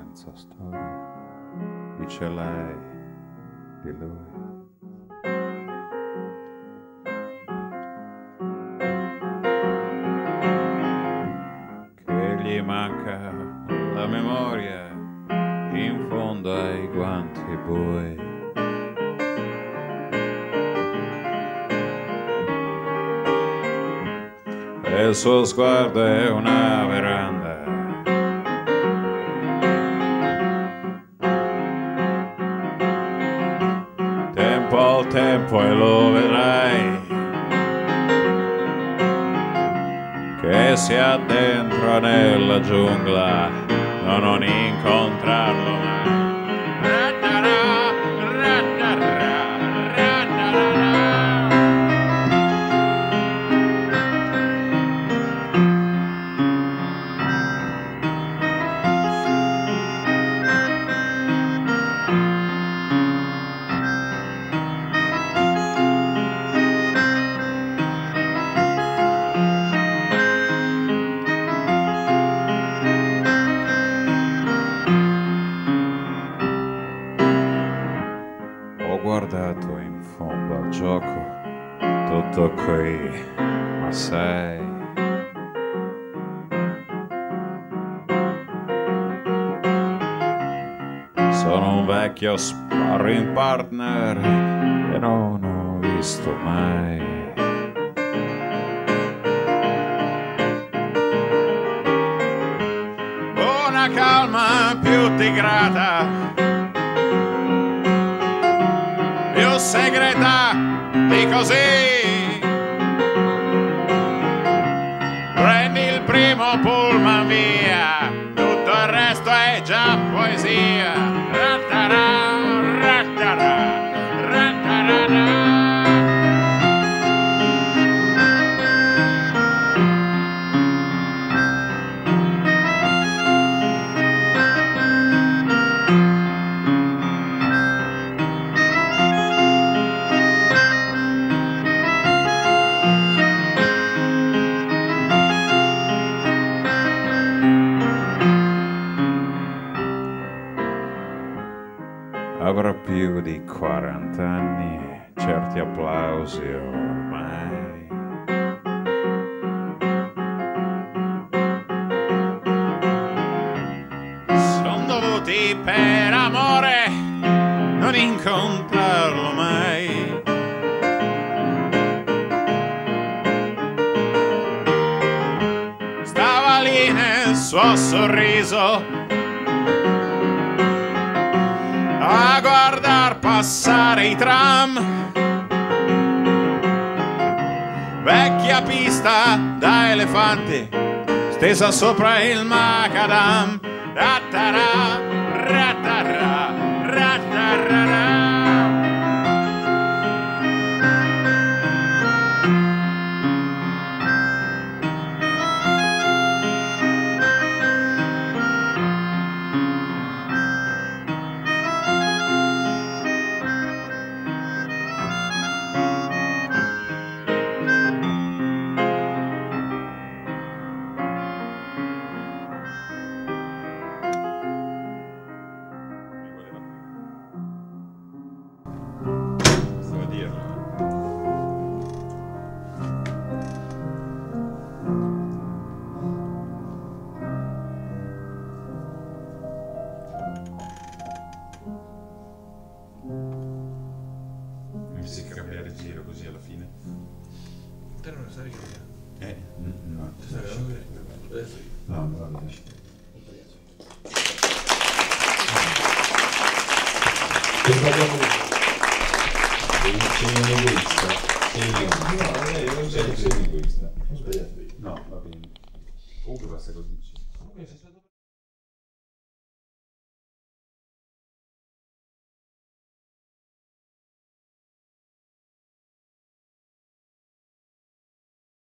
senza storia, dice lei di lui. Che gli manca la memoria in fondo ai guanti bui. E il suo sguardo è una veranda. Tempo al tempo e lo vedrai che si addentra nella giungla, no, non incontrarlo mai. Guardato in fondo al gioco, tutto qui, ma sai, sono un vecchio sparring partner che non ho visto mai. Una calma più tigrata, segreta di così. Prendi il primo pullman via, tutto il resto è già poesia. Rattara, rattara, rattarara. Avrà più di 40 anni, certi applausi ormai. Son dovuti per amore non incontrarlo mai. Stava lì nel suo sorriso a guardar passare i tram, vecchia pista da elefante stesa sopra il macadam. Rattara, rattara, rattarara. Si cambia il giro così alla fine. Te non lo sai che No. adesso No, non va bene. Che parliamo di... Sei un egoista. Sei un egoista.